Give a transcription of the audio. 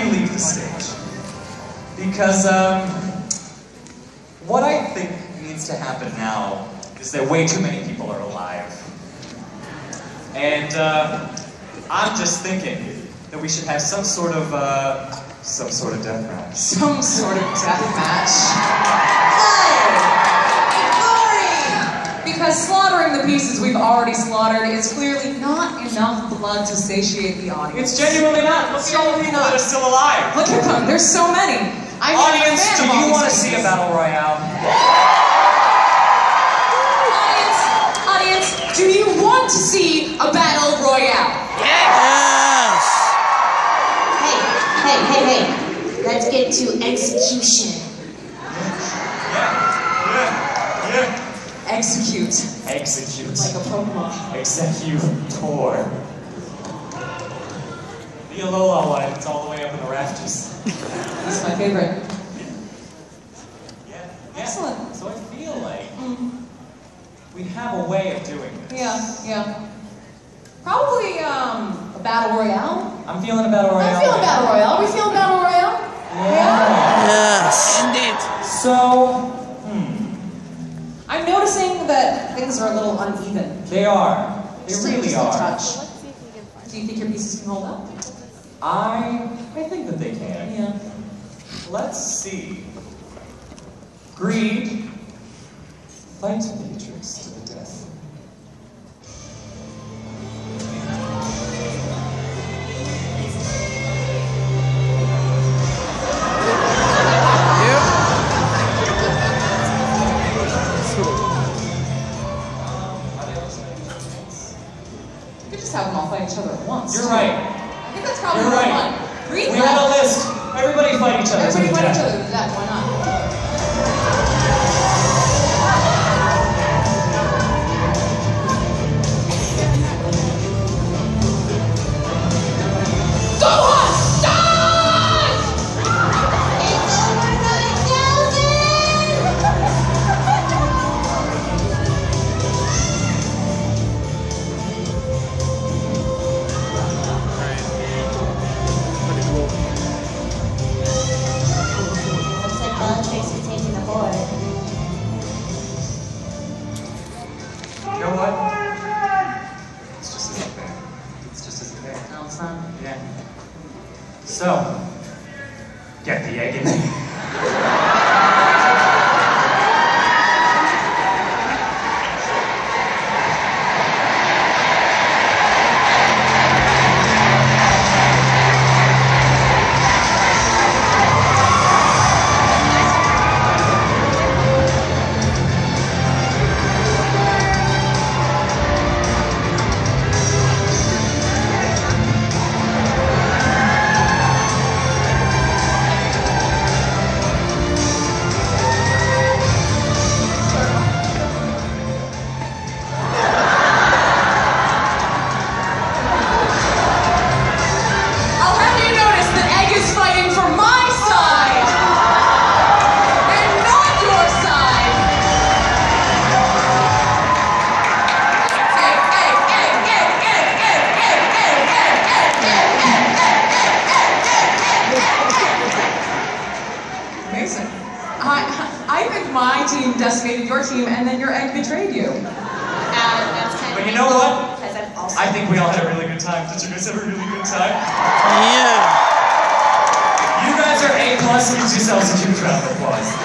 you leave the stage. Because, what I think needs to happen now is that way too many people are alive. And, I'm just thinking that we should have some sort of death match. Some sort of death match? Because slaughtering the pieces we've already slaughtered is clearly not enough blood to satiate the audience. It's genuinely not. Look at all the people that are still alive. Look at them. There's so many. Audience, do you want to see a battle royale? Audience, do you want to see a battle royale? Yes! Hey. Let's get to execution. Yeah. Execute. Execute. Like a Pokemon. Executor. The Alola one, it's all the way up in the rafters. This is my favorite. Yeah. Excellent. So I feel like we have a way of doing this. Yeah. Probably a battle royale. I'm feeling a battle royale. I'm feeling battle royale. Are we feeling battle royale? Yeah. Yes. Indeed. So, I'm noticing that things are a little uneven. They are. They Just really a are. touch. Do you think your pieces can hold up? I think that they can. Yeah. Let's see. Greed. Fight Matrix to the death. Have them all fight each other at once. You're right. I think that's probably more fun. We had a list. Everybody fight each other. Everybody fight each other to death. Why not? You know what? It's just as fair. It's just as fair. No, it's not. Yeah. So, get the egg in there. I think my team decimated your team, and then your egg betrayed you. That's kind But of you know what? I I think we all had a really good time. Did you guys have a really good time? Yeah. You guys are A+, give yourselves a huge round of applause.